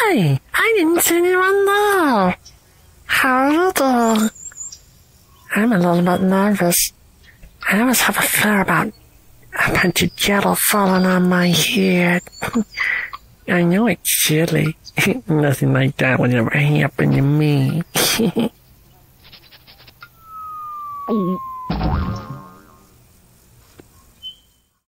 Hi! I didn't see anyone there. How are you doing? I'm a little bit nervous. I always have a fear about a bunch of Jello falling on my head. I know it's silly. Nothing like that would ever happen to me.